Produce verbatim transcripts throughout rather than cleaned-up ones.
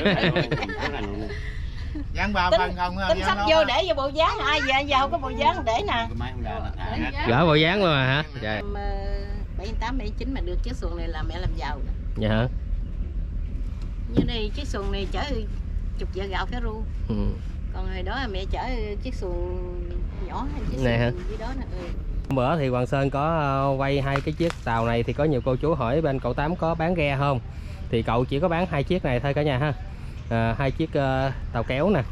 Dán ba phân không? Tính sắp vô để vô bộ dáng, ai giờ giờ không có bộ dáng để nè. Gỡ bộ dáng luôn à hả? Dạ. bảy tám bảy chín mà được chiếc xuồng này là mẹ làm giàu rồi. Dạ hả? Như đây chiếc xuồng này chở chục vợ gạo cái ru. Ừ. Còn hồi đó là mẹ chở chiếc xuồng nhỏ hay chiếc này xuồng hả? gì đó nè. Ừ. Hôm bữa thì Hoàng Sơn có quay hai cái chiếc tàu này thì có nhiều cô chú hỏi bên cậu Tám có bán ghe không? Thì cậu chỉ có bán hai chiếc này thôi cả nhà ha. À, hai chiếc uh, tàu kéo nè.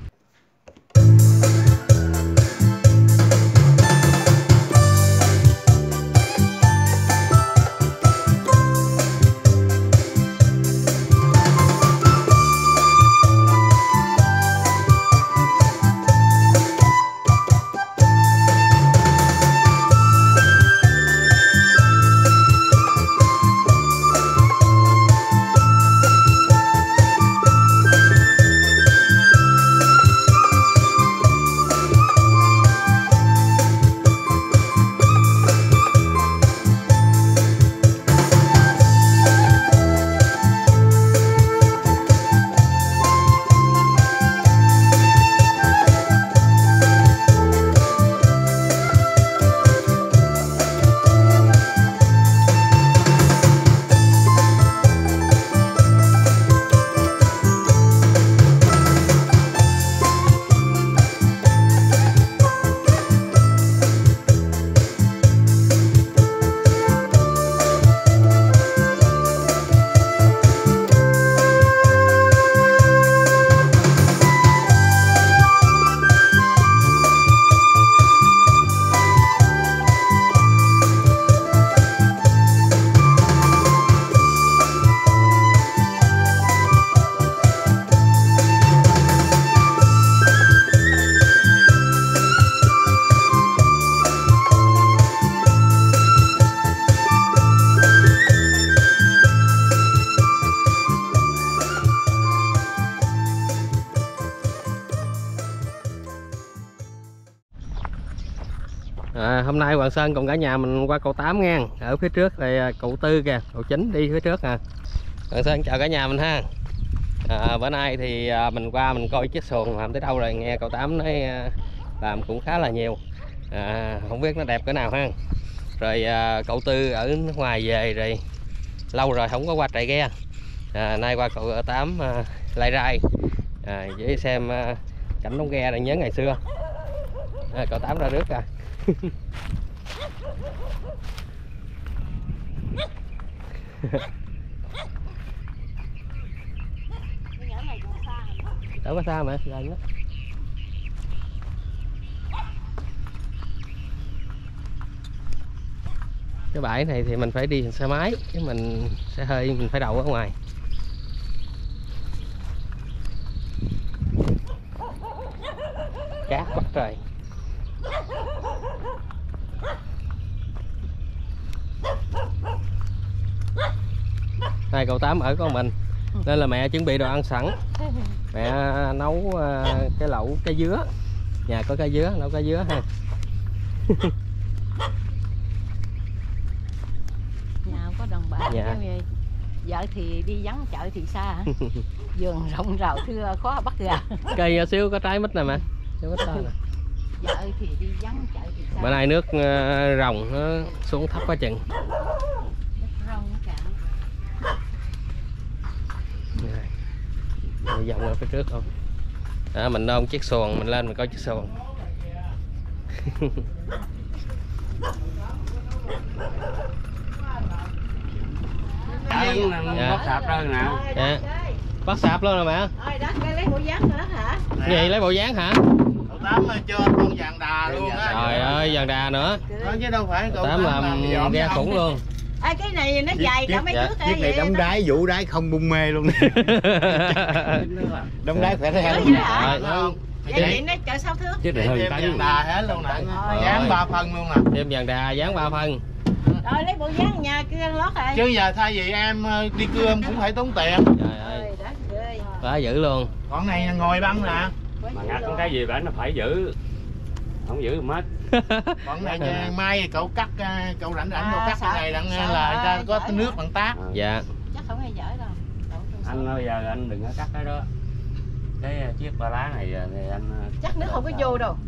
À, hôm nay Hoàng Sơn cùng cả nhà mình qua cầu Tám nha. Ở phía trước là cầu Tư kìa, cầu Chính đi phía trước nè. Hoàng Sơn chào cả nhà mình ha. À, bữa nay thì mình qua mình coi chiếc xuồng làm tới đâu rồi, nghe cậu Tám nói làm cũng khá là nhiều. À, không biết nó đẹp cỡ nào ha. Rồi à, cậu Tư ở nước ngoài về rồi lâu rồi không có qua trại ghe. À, nay qua cậu Tám à, Lai Rai à, để xem à, cảnh đóng ghe này nhớ ngày xưa. À, cậu Tám ra rước à. Đâu có xa mà gần đó. Cái bãi này thì mình phải đi xe máy chứ mình sẽ hơi mình phải đậu ở ngoài. Cát bắt trời. Này cậu Tám ở con mình nên là mẹ chuẩn bị đồ ăn sẵn. Mẹ nấu cái lẩu cá dứa, nhà có cá dứa, nấu cá dứa ha. Nhà không có đồng bạc. Dạ. Vợ thì đi vắng, chợ thì xa. Vườn rộng rào thưa khó bắt gà. Cây nhỏ xíu có trái mít nè mẹ. Vợ thì đi vắng, chợ thì xa. Bữa nay nước rồng nó xuống thấp quá chừng. Dòng ở phía trước không à, mình ôm chiếc xuồng mình lên mình coi chiếc xuồng. Dạ. Bắt sạp rồi nè. Dạ. Bắt sạp luôn rồi mẹ. Lấy bộ dáng nữa hả? Gì lấy bộ dáng hả? Cậu Tám cho con vàng đà luôn á. Trời ơi vàng đà nữa. Đó, chứ đâu phải cậu Tám làm, làm ghe khủng luôn. À, cái này nó dài cả mấy dạ. thước. Chiếc này đóng đáy, vũ đáy không bung mê luôn. Đóng đáy phải theo. Vậy nó chở sáu thước. Chiếc này hơi vàng đà hết luôn nè. Dán ba phân luôn nè. Thêm vàng đà dán ba phân. Rồi lấy bộ dáng nhà kia lót rồi. Chứ giờ thay vì em đi cưa cũng phải tốn tiền. Trời ơi. Quá dữ luôn. Con này ngồi băng nè. Mà ngắt con cái gì bản nó phải giữ. Không giữ mất. Còn này mai cậu cắt, cậu rảnh rảnh cậu cắt cái này đặng là ra có nước bằng tát. Dạ. Chắc không ai dở đâu. Anh bây giờ anh đừng có cắt cái đó. Cái chiếc ba lá này thì anh chắc nước không có vô đâu.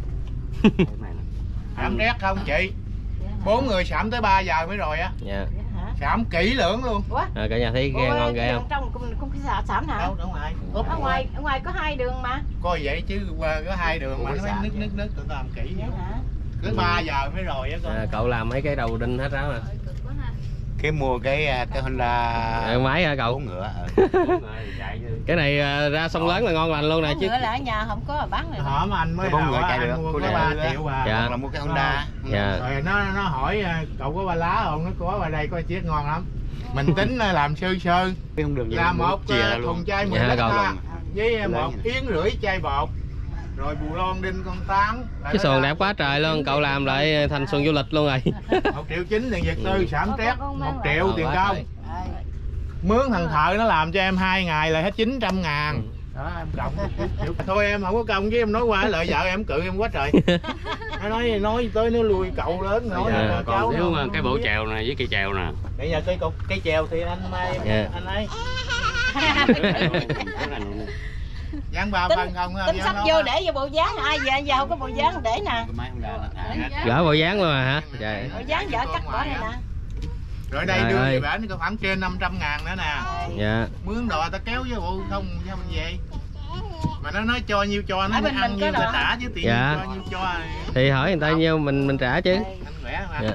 Sảm rét không chị? Bốn người sảm tới ba giờ mới rồi á. Dạ. Sảm kỹ lưỡng luôn. À, cả nhà thấy ghe ngon ghê không? Trong cũng cũng cái sảm hả? Đâu, ở ngoài. Ở ngoài, ở ngoài có hai đường mà. Coi vậy chứ có hai đường mà nó mới nứt nứt nứt tụi làm kỹ vậy. Cứ ba giờ mới rồi á con. À, cậu làm mấy cái đầu đinh hết ráo à? Cái mua cái cái Honda à, máy hả cậu? Bốn ngựa. Cái này ra sông lớn là ngon lành luôn nè chứ. Ngựa là ở nhà không có bán này. Hỏi mà anh mới bốn ngựa chạy được. Mua có ba triệu à. Dạ. Hoặc là mua cái Honda. Dạ. Rồi nó nó hỏi cậu có ba lá không? Nó có ở đây có chiếc ngon lắm. Mình tính làm sơ sơ. Không được là một thùng chai mười lít với một yến rưỡi chai bột. Rồi bù lon đinh con tán. Cái xuồng đẹp quá trời luôn, cậu làm lại thành xuồng du lịch luôn rồi. Một triệu chín tiền Việt tư, sảm trét một triệu tiền công. Mướn thằng thợ nó làm cho em hai ngày là hết chín trăm ngàn. Đó em cộng thôi em không có công chứ em nói qua lợi vợ em cự em quá trời. Nó nói nói tới nó lui cậu lớn nói à, còn thiếu mà cái bộ chèo này với cây chèo nè. Bây giờ cây cục cây chèo thì anh mai yeah. anh ấy. Dán ba tính, phần không tính sắp vô để vô bộ dáng ai giờ giờ không có bộ dáng để nè. Gỡ bộ dáng luôn à hả? Trời. Bộ dáng vợ cắt bỏ này nè. Rồi đây đưa về bển có khoảng trên năm trăm ngàn nữa nè. Dạ. Mướn đò ta kéo với bộ không sao mình về. Mà nó nói cho nhiêu cho nó ăn nhiêu ta trả chứ tiền dạ. cho nhiêu cho. Thì hỏi người ta nhiêu mình mình trả chứ. Anh khỏe mà. Dạ.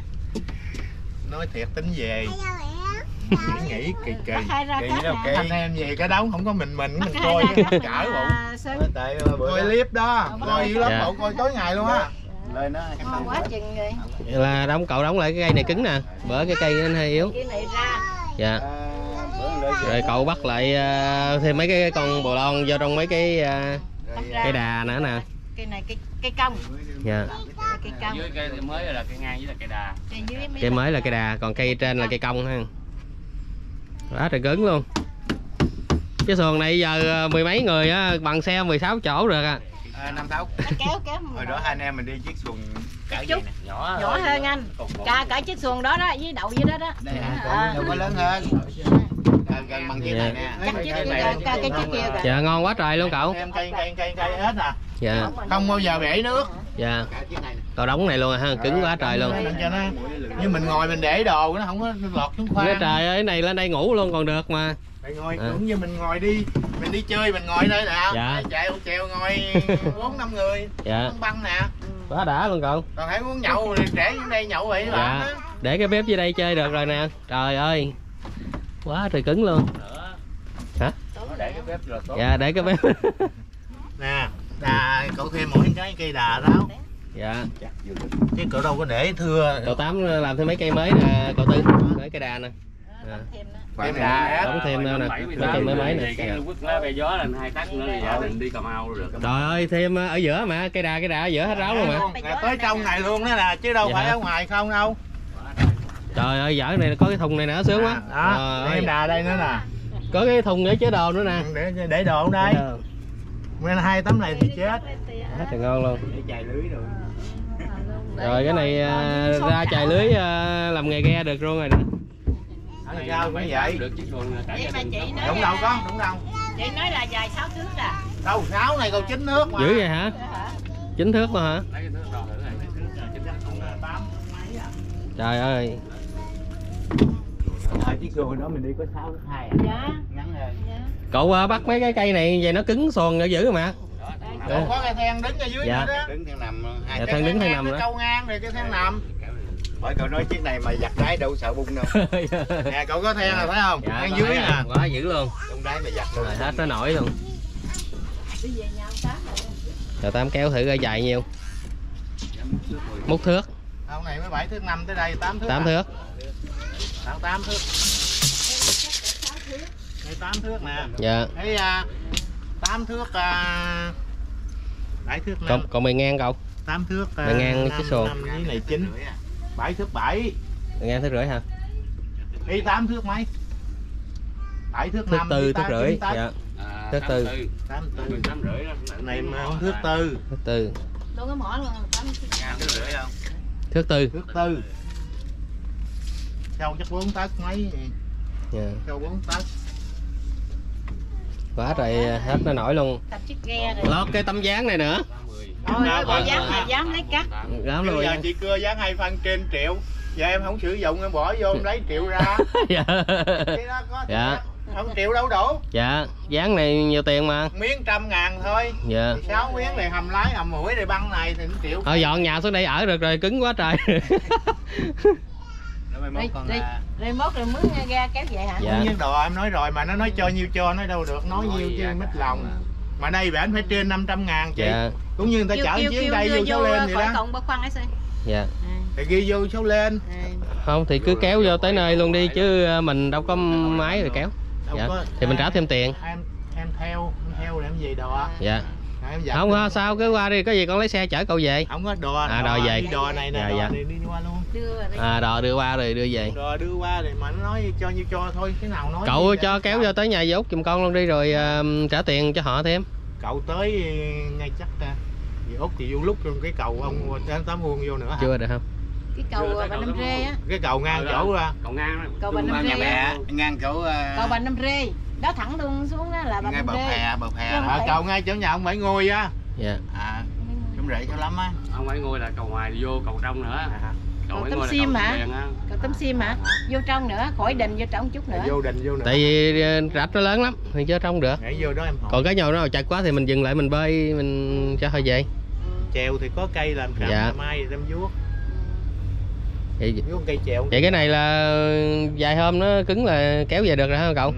Nói thiệt tính về. Nghĩ nghĩ kỳ kỳ. Kỳ đâu kỳ. Anh em về cái đống không có mình mình mình coi chở bộ. Coi clip đó, coi dữ lắm bộ coi tối ngày luôn á. Lên nó quá chừng rồi. Là đóng cậu đóng lại cái cây này cứng nè, bữa cái cây nó hơi yếu. Cái này ra. Dạ. Rồi cậu bắt lại uh, thêm mấy cái con bồ lon vô trong mấy cái uh, cây đà nữa nè. Cây này cây cây cong. Dạ. Cây cong. Dưới cây mới là cây ngang với là cây đà. Cây mới là cây đà, còn cây trên là cây cong ha. Quá trời cứng luôn. Cái xuồng này giờ mười mấy người á, bằng xe mười sáu chỗ được à. À, năm sáu. Kéo kéo. Hồi đó hai anh em mình đi chiếc xuồng cỡ chút nhỏ, nhỏ hơn anh. Cả cả chiếc xuồng đó đó với đậu dưới đó đó. Đây hả? À. Đâu có lớn hơn. Gần bằng chiếc này nè. Chắc chiếc cái chiếc kia kìa. Dạ ngon quá trời luôn cậu. Em cây cây cây cây hết à. Dạ. Không bao giờ bể nước. Dạ. Cậu đóng này luôn à ha, cứng quá trời luôn. Cho nó như mình ngồi mình để đồ nó không có lọt xuống khoang. Nói trời ơi, cái này lên đây ngủ luôn còn được mà. Mình ngồi à. Cũng như mình ngồi đi, mình đi chơi mình ngồi đây nè. Dạ. Chạy ô treo ngồi bốn năm người. Dạ. Băng nè. Quá đã luôn cậu. Còn hãy muốn nhậu thì để xuống đây nhậu vậy dạ. Bạn để cái bếp dưới đây chơi được rồi nè. Trời ơi. Quá trời cứng luôn. Hả? Để cái bếp rồi tốt. Dạ để cái bếp. Nè, đà cậu thêm mỗi cái cây đà ráo. Dạ. Chứ cậu đâu có để thưa. Cậu Tám làm thêm mấy cây mới nè, cậu Tư. Mấy cây đà nè. À. Thêm đà đóng thêm nữa nè. Mấy cây mới mới nè. Cái quất lá bay gió lên hai tắc nữa thì gia đình đi Cà Mau được. Trời ơi, thêm ở giữa mà, cây đà cây đà ở giữa hết ráo luôn mà. Nè, tới trong này luôn đó nè, chứ đâu dạ. Phải ở ngoài không đâu. Trời ơi, dở này có cái thùng này nữa sướng quá. Đó, thêm đà đây nữa nè. Có cái thùng để chứa đồ nữa nè. Để để đồ ở đây. Nguyên hai tấm này thì chết. Rất là ngon luôn. Để chài lưới rồi. Rồi cái này uh, ra chài lưới uh, làm nghề ghe được luôn rồi nè. Ở sao cũng vậy. Được chiếc xuồng cả gia đình. Đúng đâu con, đúng đâu. Chị nói là dài sáu thước à. Đâu, sáu này còn chín nước mà. Dữ vậy hả? chín thước mà hả? Trời ơi. À, chiếc xuồng đó mình đi có sáu thước hai à. Dạ. Ngắn hơn. Dạ. Cậu uh, bắt mấy cái cây này vậy nó cứng xuồng ở giữ mà. Cậu có cái then đứng ở dưới dạ. nữa đó. Đứng theo nằm hai dạ, then đứng theo nằm đó. Câu ngang rồi cái then nằm. Hỏi cậu nói chiếc này mà giặt đáy đâu sợ bung đâu. Nè cậu có then là thấy không? Dạ, then dưới nè. Quá dữ luôn. Trong đáy mà giặt luôn. Rồi, hết nó nổi luôn. Rồi Tám kéo thử ra dài nhiêu. Mút thước. Ông này mới bảy thước năm tới đây tám thước. tám thước. tám tám thước. Đây tám thước nè. Dạ. Thấy uh, tám thước uh, bảy thước năm. Còn, còn mày ngang cậu? tám thước uh, mày ngang cái xuồng. Với này chín. bảy thước bảy. Mày ngang thước rưỡi hả? Đi tám thước mấy? bảy thước thước năm. tư thước rưỡi. Dạ. À, thước tư. tám tư. tám rưỡi đó. Này mà không thước tư. Thước tư. Đâu có mỏ luôn tám thước rưỡi không? Thước tư. Thước tư. Sâu chắc bốn tấc mấy. Dạ. Sâu bốn tấc. Quá trời hết nó nổi luôn. Tập chiếc ghe rồi. Lót cái tấm dáng này nữa. Ôi ơi, bộ dáng mà dám lấy cắt. Dám Chứ luôn. giờ chị cưa dán hai phân trên triệu. Giờ em không sử dụng em bỏ vô em lấy triệu ra. Dạ. Cái đó có Dạ. Không triệu đâu đủ. Dạ, dáng này nhiều tiền mà. Miếng trăm ngàn thôi. Dạ. Thì sáu miếng này hầm lái hầm mũi này băng này thì triệu. Thôi dọn nhà xuống đây ở được rồi, cứng quá trời. Rồi, rồi, rồi mốt rồi mướn ghe kéo về hả? Dạ. Nhiên đồ em nói rồi mà nó nói cho nhiêu cho nó đâu được, nói nhiêu chứ mít lòng. Mà đây bạn phải trên năm trăm ngàn chị. Dạ. Cũng như người ta chở chiếc đây vô số lên vậy đó. Cộng bơ khoăn ấy xem. Dạ. Thì ghi vô số lên. Không thì cứ kéo vô tới nơi luôn đi chứ mình đâu có máy rồi kéo. Đâu Dạ. có, Thì mình trả thêm tiền. Em em theo, em theo làm gì đò. Dạ. Em dặn Không có sao, cứ qua đi, có gì con lấy xe chở cậu về. không có đò. À, đò về. Đi đò này nè, Dạ, đò dạ. này đi qua luôn. Đưa rồi. À đò đưa qua rồi đưa về. Đò đưa qua thì mà nó nói cho nhiêu cho thôi, cái nào nói. Cậu gì cho để- kéo vô tới nhà dì Út giùm con luôn đi rồi uh, trả tiền cho họ thêm. Cậu tới ngay chắc ta. Dì Út thì vô lúc trong cái cầu ông tám tám vuông vô nữa hả? Chưa được không? Cái cầu Bà Năm Rê á. Cái cầu ngang chỗ ra. Cầu ngang đó. Cầu Bà Năm Ngang Rê á. bè, ngang chỗ uh, Cầu Bà Năm Rê. Đó thẳng luôn xuống á là Bà ngay Năm bờ Rê. phè, bờ phè. Không À, phải. cầu ngay chỗ nhà ông Bảy Ngôi á. Dạ. À, cũng rễ cho lắm á. Ông ấy ngồi là cầu ngoài vô cầu trong nữa. Cầu Cầu ấy Tấm ngồi là Sim cầu hả? đèn á. Cầu Tấm Sim hả? Vô trong nữa, khỏi đình vô trong chút nữa. Vô đình vô nữa. Tại vì uh, rạch nó lớn lắm thì chứ trong được. Nhảy vô đó em hỏi. Còn cái nhồi nó chặt quá thì mình dừng lại mình bơi mình cho họ về. Chèo thì có cây làm trạm Dạ. mai thì đem vuốt. Vậy, Vuốt cây chèo. vậy cái này là vài hôm nó cứng là kéo về được rồi hả cậu? Ừ.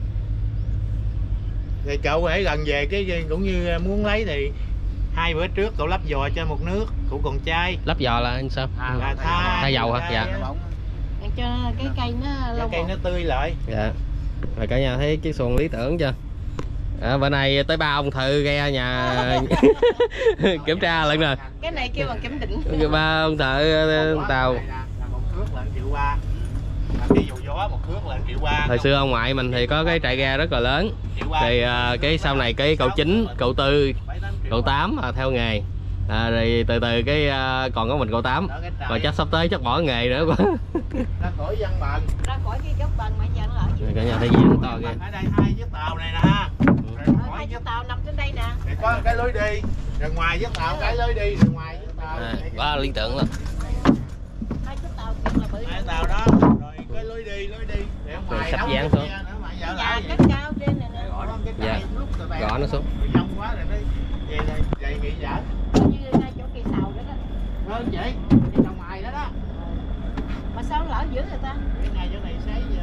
Thì cậu hãy gần về cái cũng như muốn lấy thì hai bữa trước cậu lắp giò cho một nước, cậu còn chai. Lắp giò là sao? À, Là tha, Tha dầu hả? tha- Dạ. Để cho cái cây nó Cái lâu cây bột. nó tươi lại. Dạ. Rồi cả nhà thấy cái xuồng lý tưởng chưa? À, bữa nay tới ba ông thợ ghe nhà kiểm tra lần nè. Cái này kêu bằng kiểm định. Ba ông thợ tàu. Là một cước là triệu ba. Là cái dầu gió một cước là triệu ba. Thời xưa ông ngoại mình thì có cái trại ghe rất là lớn. Triệu ba. Thì à, cái sau này cái cậu chín, cậu tư, cậu tám à, theo nghề. À, rồi từ từ cái à, còn có mình cậu tám. Mà chắc sắp tới chắc bỏ nghề nữa quá. Ra khỏi văn bằng. Ra khỏi cái gốc bằng mà giờ nó ở Rồi cả nhà thấy gì nó to kìa. Ở đây hai chiếc tàu này nè. Rồi Ở khỏi hai chiếc chiếc tàu nằm trên đây nè. Thì có cái lối đi, rồi ngoài chiếc tàu cái lối đi, rồi ngoài chiếc tàu. À, quá lý tưởng luôn. Hai chiếc tàu kia là bự. Hai tàu đó, rồi cái lối đi, lối đi. Để ở ngoài sắp đóng dán cái xuống. kia nữa mà giờ Nhà lại cách vậy. cao trên này nè. Dạ. Gõ nó xuống. Rồi dông quá rồi nó về này, về nghỉ dở. Như ngay chỗ cây sào đó đó. Vâng chị, đi ra ngoài đó đó. Mà sao nó lỡ dữ người ta? Cái này chỗ này sấy về.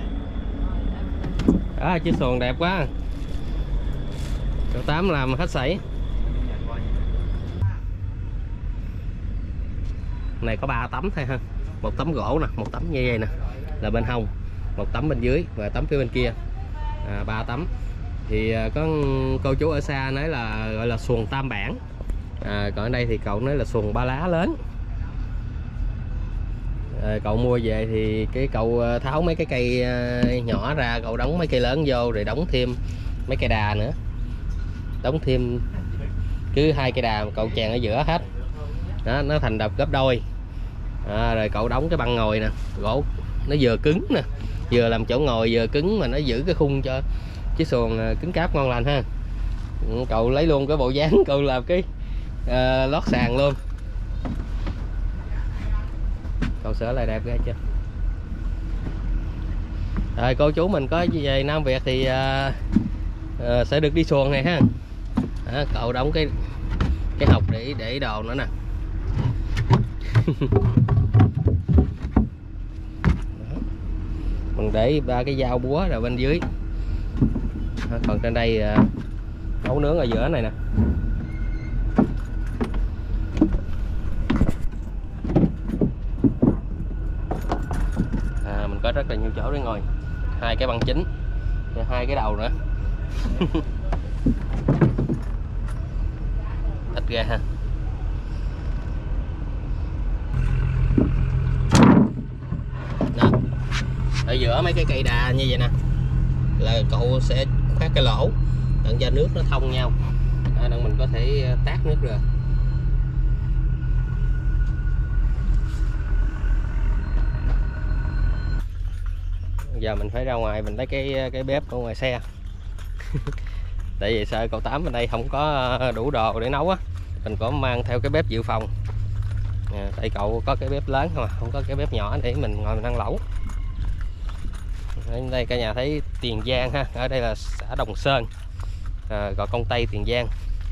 À, chiếc xuồng đẹp quá. Cậu tám làm hết sảy. Này có ba tấm thôi ha. Một tấm gỗ nè, một tấm như vậy nè là bên hông, một tấm bên dưới và tấm phía bên kia. À, ba tấm. Thì à, có cô chú ở xa nói là gọi là xuồng tam bản. À, còn ở đây thì cậu nói là xuồng ba lá lớn. À, cậu mua về thì cái cậu tháo mấy cái cây nhỏ ra, cậu đóng mấy cây lớn vô rồi đóng thêm mấy cây đà nữa, đóng thêm cứ hai cây đà cậu chèn ở giữa hết đó, nó thành đập gấp đôi. À, rồi cậu đóng cái băng ngồi nè, gỗ nó vừa cứng nè, vừa làm chỗ ngồi vừa cứng mà nó giữ cái khung cho chiếc xuồng cứng cáp ngon lành ha. Cậu lấy luôn cái bộ dáng cậu làm cái uh, lót sàn luôn. Cậu sửa lại đẹp ghê chưa? Rồi cô chú mình có về Nam Việt thì uh, uh, sẽ được đi xuồng này ha. Đó, cậu đóng cái cái hộc để để đồ nữa nè. Mình để ba cái dao búa rồi bên dưới. Đó, còn trên đây uh, nấu nướng ở giữa này nè. À, mình có rất là nhiều chỗ để ngồi, hai cái băng chính, hai cái đầu nữa. Ít ghê ha. Đó. Ở giữa mấy cái cây đà như vậy nè là cậu sẽ khoét cái lỗ để cho nước nó thông nhau, để mình có thể tát nước ra. Giờ mình phải ra ngoài mình lấy cái cái bếp ở ngoài xe. tại vì sợ cậu Tám bên đây không có đủ đồ để nấu á, mình có mang theo cái bếp dự phòng. À, tại cậu có cái bếp lớn mà không có cái bếp nhỏ để mình ngồi mình ăn lẩu. Ở đây cả nhà thấy Tiền Giang ha, ở đây là xã Đồng Sơn, à, Gò Công Tây, Tiền Giang.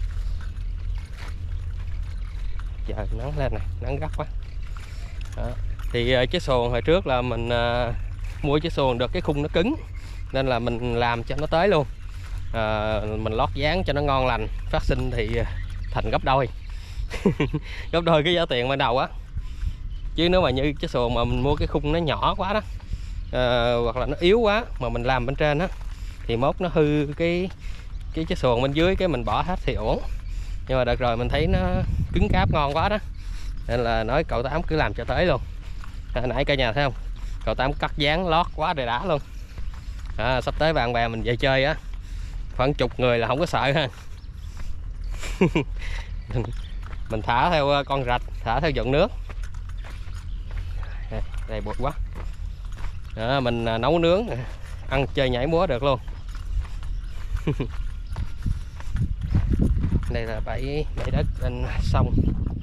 Giờ nắng lên này, nắng gắt quá. Đó. Thì uh, chiếc xuồng hồi trước là mình uh, mua chiếc xuồng được cái khung nó cứng nên là mình làm cho nó tới luôn. À, mình lót dán cho nó ngon lành, phát sinh thì uh, thành gấp đôi. Gấp đôi cái giá tiền ban đầu á. Chứ nếu mà như chiếc xuồng mà mình mua cái khung nó nhỏ quá đó, à, hoặc là nó yếu quá mà mình làm bên trên á thì mốt nó hư cái cái chiếc xuồng bên dưới, cái mình bỏ hết thì ổn. Nhưng mà đợt rồi mình thấy nó cứng cáp ngon quá đó nên là nói cậu Tám cứ làm cho tới luôn. À, nãy cả nhà thấy không, cậu Tám cắt dán lót quá trời đã luôn. À, sắp tới bạn bè mình về chơi á khoảng chục người là không có sợ ha. Mình thả theo con rạch, thả theo dòng nước. Đây, đây bụi quá. Đó, mình nấu nướng ăn chơi nhảy múa được luôn. Đây là bãi bãi đất bên sông.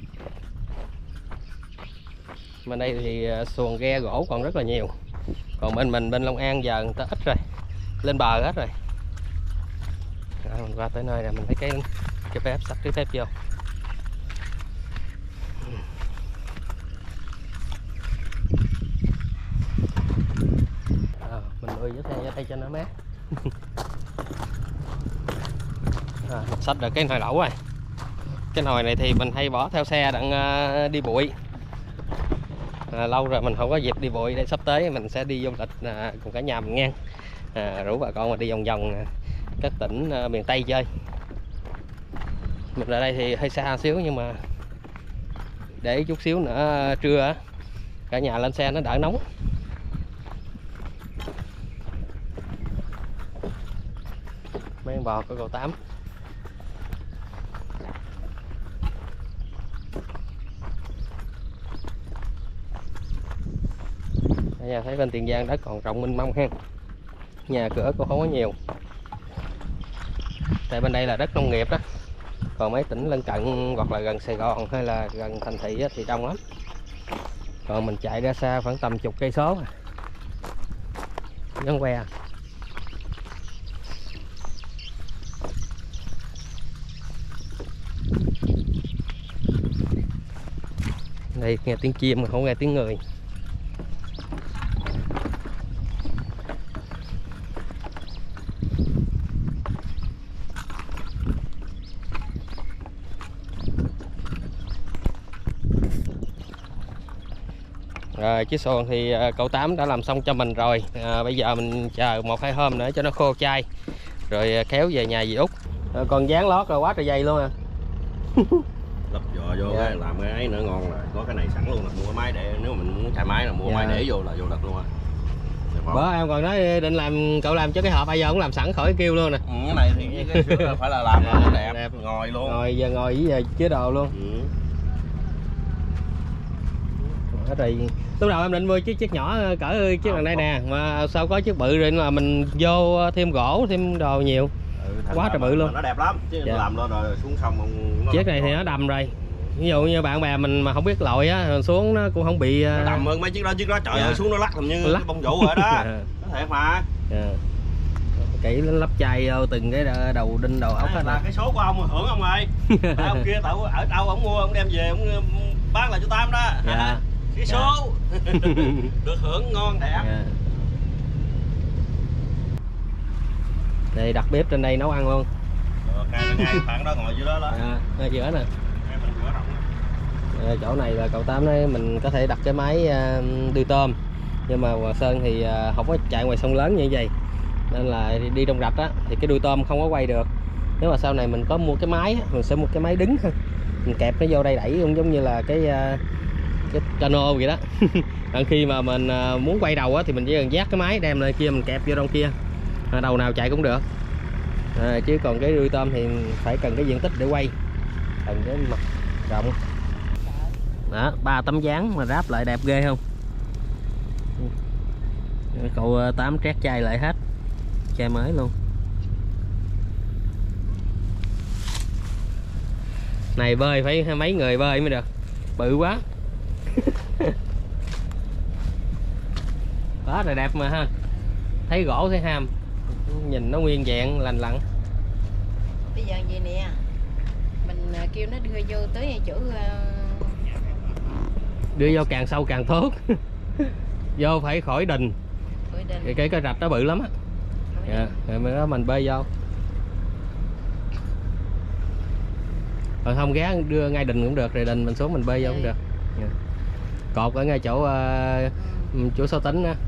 Bên đây thì xuồng ghe gỗ còn rất là nhiều. Còn bên mình bên Long An giờ người ta ít rồi, lên bờ hết rồi. Đó, mình qua tới nơi là mình thấy cái cái bếp, sắp cái bếp vô. À, mình nuôi với xe ra đây cho nó mát. À, mình xách được cái nồi lẩu rồi. Cái nồi này thì mình hay bỏ theo xe đặng uh, đi bụi. À, lâu rồi mình không có dịp đi bụi, đây sắp tới mình sẽ đi du lịch à, cùng cả nhà mình ngang. À, rủ bà con mà đi vòng vòng à, các tỉnh à, miền Tây chơi. Mình ra đây thì hơi xa xíu nhưng mà để chút xíu nữa trưa cả nhà lên xe nó đỡ nóng. Mấy con bò của cậu Tám. Nhà thấy bên Tiền Giang đất còn rộng mênh mông ha, nhà cửa cũng không có nhiều, tại bên đây là đất nông nghiệp đó. Còn mấy tỉnh lân cận hoặc là gần Sài Gòn hay là gần thành thị thì đông lắm. Còn mình chạy ra xa khoảng tầm chục cây số Nhân que. Đây nghe tiếng chim mà không nghe tiếng người. Rồi chiếc xuồng thì cậu Tám đã làm xong cho mình rồi. À, bây giờ mình chờ một hai hôm nữa cho nó khô chai rồi kéo về nhà dì Út. À, còn dán lót rồi quá trời dày luôn à. Lắp vỏ vô Dạ. cái làm cái ấy nữa ngon rồi. Có cái này sẵn luôn là mua cái máy để nếu mình muốn xài máy là mua Dạ. máy để vô là vô được luôn á. Bữa em còn nói định làm cậu làm cho cái hộp, bây giờ cũng làm sẵn khỏi kêu luôn nè. Ừ, cái này thì cái sữa là phải là làm Dạ, nó đẹp, đẹp. ngồi luôn. Ngồi giờ ngồi với giờ chế đồ luôn. Ừ. Ở đây lúc đầu em định mua chiếc chiếc nhỏ cỡ chiếc đằng đây nè, mà sao có chiếc bự rồi là mình vô thêm gỗ thêm đồ nhiều. Ừ, Quá trời bự luôn. Nó đẹp lắm chứ. Dạ. Làm lên rồi xuống sông nó Chiếc này thì nó đầm rồi. Ví dụ như bạn bè mình mà không biết lội á, xuống nó cũng không bị nó đầm hơn mấy chiếc đó, chiếc đó trời Dạ. ơi xuống nó lắc làm như Lắc. bông vũ rồi đó. Nó thiệt mà. Dạ. Kỹ lắp chai vô từng cái đầu đinh đầu ốc hết là cái số của ông hưởng ông ơi. Tại ông kia tự ở đâu ông mua ông đem về ông bán lại cho Tám đó. Dạ. Cái số được hưởng ngon đẹp. Dạ. Đây đặt bếp trên đây nấu ăn luôn. Rồi, ngay ngay bạn đó ngồi dưới đó đó. À, ở giữa nè. Ngay mình rửa rộng đó. À, chỗ này là cậu Tám nói mình có thể đặt cái máy uh, đưa tôm, nhưng mà Hoàng Sơn thì uh, không có chạy ngoài sông lớn như vậy nên là đi trong rạch á thì cái đuôi tôm không có quay được. Nếu mà sau này mình có mua cái máy á, mình sẽ mua cái máy đứng ha, mình kẹp nó vô đây đẩy cũng giống như là cái uh, cái cano vậy đó. Đằng khi mà mình uh, muốn quay đầu á thì mình chỉ cần dắt cái máy đem lên kia mình kẹp vô trong kia, à, đầu nào chạy cũng được. À, chứ còn cái đuôi tôm thì phải cần cái diện tích để quay, cần cái mặt rộng. Đó, ba tấm dáng mà ráp lại đẹp ghê không? Cậu Tám trét chai lại hết, chai mới luôn. Này bơi phải mấy người bơi mới được, bự quá. Quá là đẹp mà ha, thấy gỗ thấy ham, nhìn nó nguyên vẹn lành lặn. Bây giờ gì nè, mình kêu nó đưa vô tới chỗ uh... đưa vô càng sâu càng tốt. Vô phải khỏi đình, cái cái cái rạch nó bự lắm á. Dạ, rồi mới đó mình bơi vô. Rồi không ghé đưa ngay đình cũng được, rồi đình mình xuống mình bơi vô cũng được. Dạ. Cột ở ngay chỗ uh, ừ. chỗ Sáu Tính á.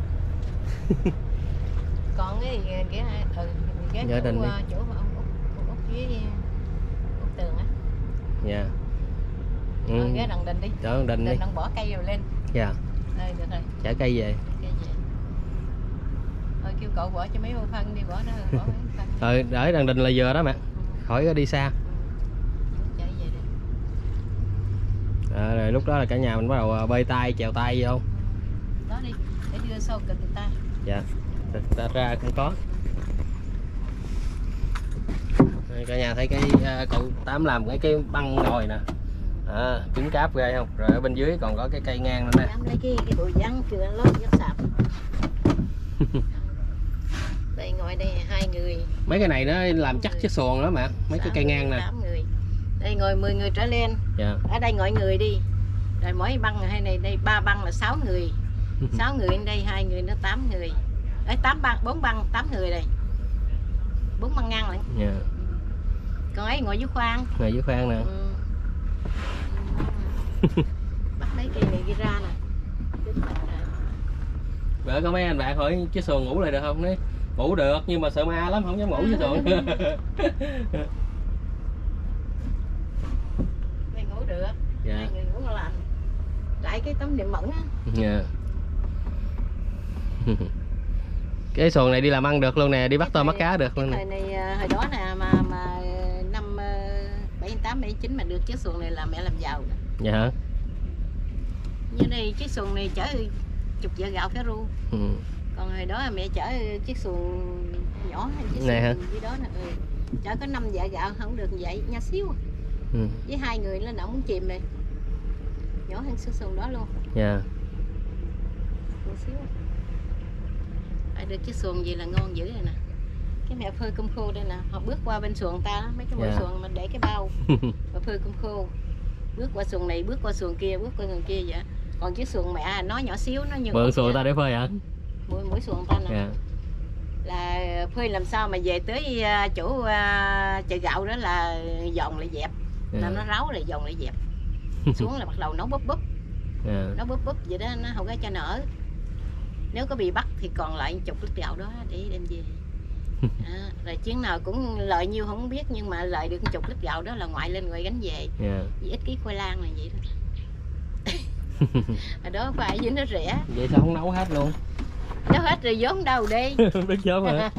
Còn cái ghé ừ, ghé dạ, chỗ, đình uh, chỗ mà ông Út, ông Út với Út Tường á. Dạ. Ừ. Rồi, ghé đằng đình đi. Chỗ đằng đình đi. Đừng bỏ cây rồi lên. Dạ. Đây được rồi. Chở cây về. Cây về. Thôi kêu cậu bỏ cho mấy ô phân đi, bỏ đó, bỏ mấy phân. Rồi để đằng đình là vừa đó mẹ. Khỏi đi xa. À, rồi lúc đó là cả nhà mình bắt đầu bơi tay chèo tay vô đó đi để đưa sâu cực người ta. Dạ ta ra cũng có. Đây, cả nhà thấy cái uh, cậu Tám làm cái cái băng ngồi nè, à, cứng cáp ghê không. Rồi ở bên dưới còn có cái cây ngang nữa nè. Lấy cái cái bụi vắng kêu lót vắt sạp. Đây ngồi đây hai người. Mấy cái này nó làm chắc chiếc xuồng đó mà, mấy cái cây ngang nè. tám người. Đây ngồi mười người trở lên. Dạ. Ở đây ngồi người đi. Rồi mỗi băng hay này đây ba băng là sáu người. sáu người ở đây, hai người nó tám người. Ấy tám băng, bốn băng tám người đây. bốn băng ngang lại. Dạ. Còn ấy ngồi dưới khoang. Ngồi dưới khoang nè. Ừ. Bắt lấy cây này đi ra nè. Bữa có mấy anh bạn hỏi chiếc xuồng ngủ lại được không? Nói ngủ được nhưng mà sợ ma lắm, không dám ngủ với xuồng. Đây ngủ được. Dạ. Hai người ngủ ngon lành. Lại cái tấm đệm mỏng á. Dạ. Cái xuồng này đi làm ăn được luôn nè, đi bắt tôm bắt cá được luôn nè. Thời này hồi đó nè mà mà năm bảy tám bảy chín mà được chiếc xuồng này là mẹ làm giàu nè. Dạ hả? Như đây chiếc xuồng này chở chục vợ gạo phé ru. Ừ. Còn hồi đó mẹ chở chiếc xuồng nhỏ chiếc này hả? Dưới đó nè, ừ. Chở có năm vợ gạo không được vậy, nhỏ xíu. Ừ. Với hai người lên ổng muốn chìm này. Nhỏ hơn chiếc xuồng đó luôn. Dạ. Một xíu. Ai được chiếc xuồng gì là ngon dữ rồi nè. Cái mẹ phơi cơm khô đây nè, họ bước qua bên xuồng ta đó, mấy cái yeah. xuồng mình để cái bao và phơi cơm khô. Bước qua xuồng này, bước qua xuồng kia, bước qua xuồng kia vậy. Còn chiếc xuồng mẹ nó nhỏ xíu nó như mượn xuồng ta để phơi hả? Mỗi mỗi xuồng ta nè. Yeah. Là phơi làm sao mà về tới chỗ uh, chợ gạo đó là dòng lại dẹp. Yeah. Là nó ráo lại dòng lại dẹp. Xuống là bắt đầu nấu búp búp. Yeah. Nó búp búp vậy đó, nó không có cho nở. Nếu có bị bắt thì còn lại chục lít gạo đó để đem về. À, rồi chuyến nào cũng lợi nhiêu không biết, nhưng mà lợi được chục lít gạo đó là ngoại lên ngoại gánh về. Yeah. Vì ít ký khoai lang là vậy đó. Ở đó phải với nó rẻ. Vậy sao không nấu hết luôn? Nấu hết rồi vốn đâu đi. Biết vốn hả?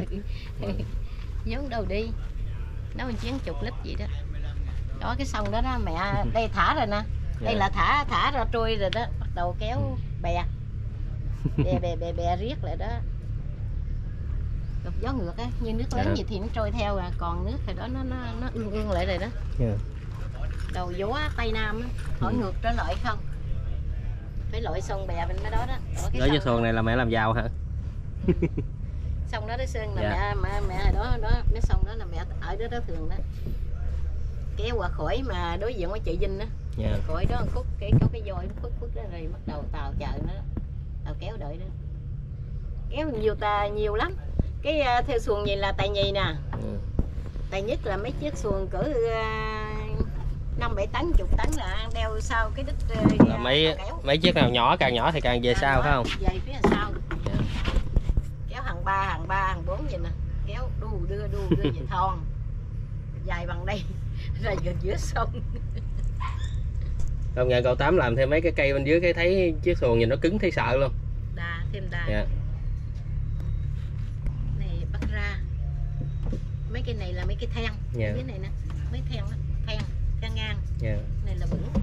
Vốn đâu đi. Nấu một chuyến chục lít vậy đó. Đó cái sông đó đó mẹ, đây thả rồi nè. Đây yeah. là thả thả ra trôi rồi đó, bắt đầu kéo bè. Bè bè bè bè riết lại đó. Gặp gió ngược á, như nước lớn yeah. gì thì nó trôi theo à, còn nước thì đó nó nó nó ương ương lại rồi đó. Yeah. Đầu gió Tây Nam á, hỏi ừ. ngược trở lại không? Phải lội sông bè bên đó đó. Đó cái sông xuồng này là mẹ làm giàu hả? Ừ. Sông đó đó Sơn là yeah. mẹ mẹ mẹ đó đó, mấy sông đó là mẹ ở đó đó thường đó. Kéo qua khỏi mà đối diện với chợ Vinh đó. Yeah. Khỏi đó một khúc cái có cái voi nó khúc khúc đó rồi bắt đầu tàu chờ nó đó. Tàu kéo đợi đó. Kéo nhiều ta nhiều lắm. Cái uh, theo xuồng gì là tài nhì nè. Ừ. Tài nhất là mấy chiếc xuồng cỡ năm bảy tấn, chục tấn là đeo sau cái đít uh, là mấy mấy chiếc nào nhỏ càng nhỏ thì càng về càng sau phải không? Về phía sau. Yeah. Kéo hàng ba, hàng ba, hàng bốn vậy nè. Kéo đu đưa đu đưa về thon. Dài bằng đây rồi giữa giữa sông. Không, nhờ cậu Tám làm thêm mấy cái cây bên dưới cái thấy chiếc xuồng nhìn nó cứng thấy sợ luôn. Đà, thêm đà. Yeah. Này bắt ra. Mấy cái này là mấy cái then. Yeah. Dưới này nè, mấy then đó, then, then ngang. Yeah. Này là bửng.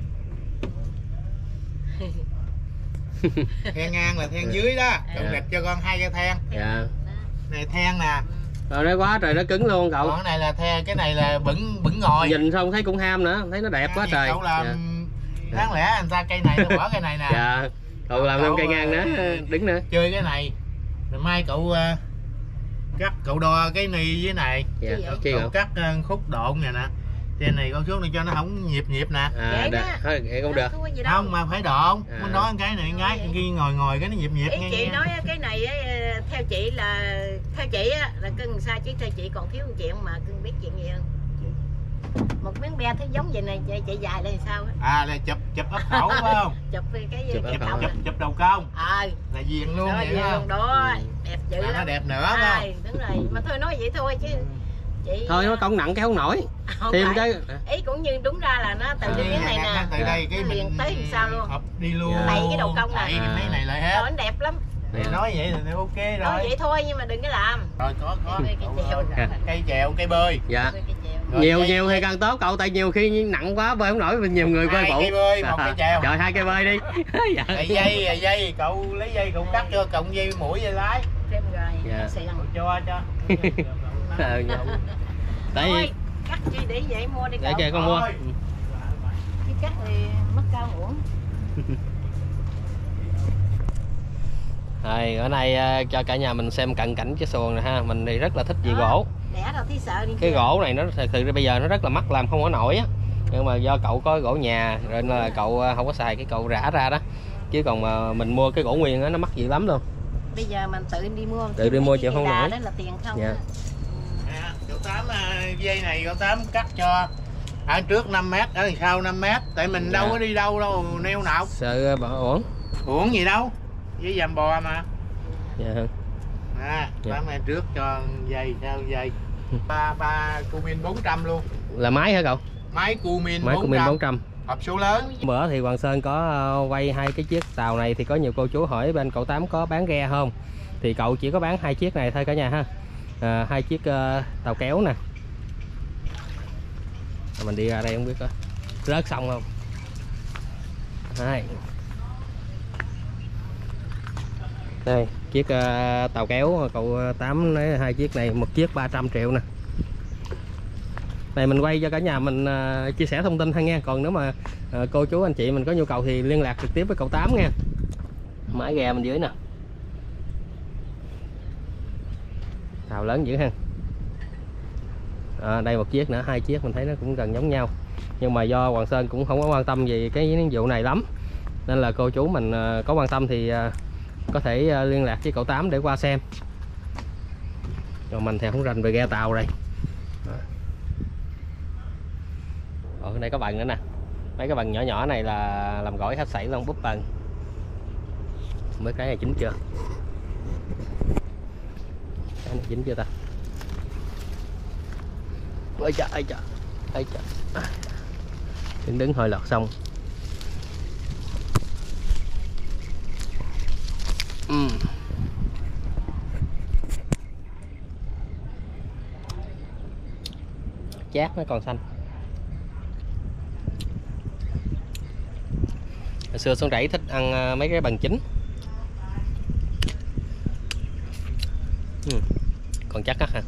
Then ngang là then dưới đó. Cậu yeah. Nghịch cho con hai cái then. Dạ. Này then nè. Rồi nó quá trời nó cứng luôn cậu. Còn cái này là the cái này là bẩn bẩn ngồi. Nhìn xong thấy cũng ham nữa, thấy nó đẹp quá trời. Cậu làm dạ. đáng lẽ anh ta cây này nó bỏ cây này nè. Dạ. Cậu làm thêm cây ngang nữa, đứng nữa. Chơi cái này. Rồi mai cậu uh, cắt cậu đo cái ni với này. Dạ. Cậu, cậu cắt uh, khúc độn này nè. Trên này con xuống này cho nó không nhịp nhịp nè. À, được. Thôi vậy cũng được. Không mà phải độn. À. Mình nói cái này ngái khi ngồi ngồi cái nó nhịp nhịp. Ý nghe, chị nghe. nói cái này theo chị là theo chị á là cưng sai chứ theo chị còn thiếu một chuyện mà cưng biết chuyện gì không? Một miếng be thấy giống vậy này chạy, chạy dài lên sao á? À là chụp chụp ấp khẩu phải không? Chụp cái chụp, chụp, chụp, chụp, chụp đầu công. Ờ. Là viền luôn đó, vậy viền đó. luôn đó, ừ. đẹp dữ À, lắm. nó đẹp nữa à, không? Đúng rồi, mà thôi nói vậy thôi chứ. Chị Thôi nó công nặng kéo không nổi. không Thêm phải. cái Ý cũng như đúng ra là nó từ cái miếng này nè. Từ đây cái Nó liền mình tới làm sao luôn. hợp đi luôn. Dạ. Đẩy cái đầu công này. Đẩy cái mấy này lại Rồi hết. nó đẹp lắm. Thì nói vậy thì ok rồi. Nói vậy thôi nhưng mà đừng có làm. Rồi có có Cây chèo. cây chèo, cây bơi. Dạ. Cây chèo. Rồi Nhiều cây- nhiều thì càng tốt cậu, tại nhiều khi nặng quá bơi không nổi, mình nhiều người bơi Hai phụ. cây bơi, một cây chèo. Rồi hai cây bơi đi. Dạ. Tại dây à, dây cậu lấy dây cậu cắt cho cộng dây mũi dây lái. Thêm rồi. Dạ. Xì lăng. Cho cho. Ờ, dạ. Tại Thôi, vì cắt chi để vậy mua đi để cậu. kìa con mua. Thôi. Chứ cắt thì mất cao uổng. Rồi ở đây uh, cho cả nhà mình xem cận cảnh chiếc xuồng này ha. Mình thì rất là thích về gỗ. Đẻ đâu thấy sợ đi. Cái gỗ này nó thật sự bây giờ nó rất là mắc, làm không có nổi á. Nhưng mà do cậu có gỗ nhà rồi nên là cậu không có xài cái cậu rã ra đó. Chứ còn mà mình mua cái gỗ nguyên á nó mắc dữ lắm luôn. Bây giờ mình tự đi mua. Tự đi mua chịu không nổi. Đó là tiền không. Dạ. Á. Nè, cậu Tám à, dây này cậu Tám cắt cho ở trước năm mét, ở đằng sau năm mét. Tại mình Dạ. đâu có đi đâu đâu neo nào. Sợ bỏ ổn. Uổng gì đâu. Với dầm bò mà. Dạ. À, Dạ. Tám này trước cho dây theo dây. Ba ba Cumin bốn trăm luôn. Là máy hả cậu? Máy Cumin Máy của mình bốn trăm. hộp số lớn. Bữa thì Hoàng Sơn có uh, quay hai cái chiếc tàu này thì có nhiều cô chú hỏi bên cậu Tám có bán ghe không, thì cậu chỉ có bán hai chiếc này thôi cả nhà ha. À, hai chiếc uh, tàu kéo nè. À, mình đi ra đây không biết có rớt xong không. Hai. Đây chiếc uh, tàu kéo cậu Tám lấy hai chiếc này, một chiếc ba trăm triệu nè. Này mình quay cho cả nhà mình uh, chia sẻ thông tin thôi nha. Còn nếu mà uh, cô chú anh chị mình có nhu cầu thì liên lạc trực tiếp với cậu Tám nha. Mái ghe bên dưới nè. Tàu lớn dữ ha. À, đây một chiếc nữa, hai chiếc mình thấy nó cũng gần giống nhau. Nhưng mà do Hoàng Sơn cũng không có quan tâm về cái vụ này lắm, nên là cô chú mình uh, có quan tâm thì uh, có thể uh, liên lạc với cậu Tám để qua xem. Rồi mình thì không rành về ghe tàu đây. Ở đây có bần nữa nè. Mấy cái bần nhỏ nhỏ này là làm gỏi hết sảy luôn, búp bần. Mấy cái này chín chưa? Cái này chín chưa ta? Ôi trời ơi trời. Ôi trời. Đứng đứng hồi lọt xong. Uhm. Chát nó còn xanh. Hồi xưa Xuân Rẫy thích ăn mấy cái bằng chín. Ừ. Còn chắc á hả?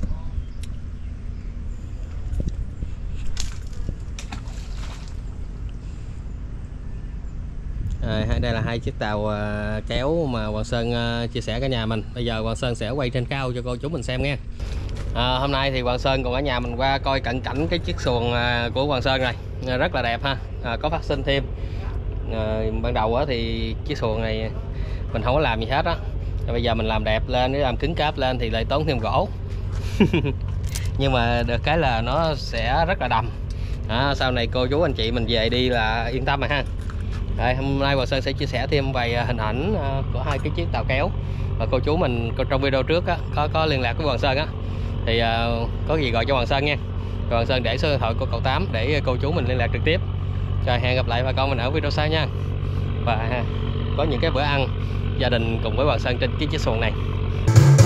À, đây là hai chiếc tàu uh, kéo mà Hoàng Sơn uh, chia sẻ cả nhà mình. Bây giờ Hoàng Sơn sẽ quay trên cao cho cô chú mình xem nha. À, hôm nay thì Hoàng Sơn cùng cả nhà mình qua coi cận cảnh cái chiếc xuồng uh, của Hoàng Sơn này. Uh, rất là đẹp ha. Uh, có phát sinh thêm. À, ban đầu á thì chiếc xuồng này mình không có làm gì hết á. Bây giờ mình làm đẹp lên, nếu làm cứng cáp lên thì lại tốn thêm gỗ. Nhưng mà được cái là nó sẽ rất là đầm. À, sau này cô chú anh chị mình về đi là yên tâm rồi ha. Đây, hôm nay Hoàng Sơn sẽ chia sẻ thêm vài hình ảnh của hai cái chiếc tàu kéo. Và cô chú mình trong video trước á, có có liên lạc với Hoàng Sơn á thì uh, có gì gọi cho Hoàng Sơn nha. Rồi Hoàng Sơn để số điện thoại của cậu Tám để cô chú mình liên lạc trực tiếp. Rồi hẹn gặp lại bà con mình ở video sau nha. Và có những cái bữa ăn gia đình cùng với Hoàng Sơn trên chiếc xuồng này.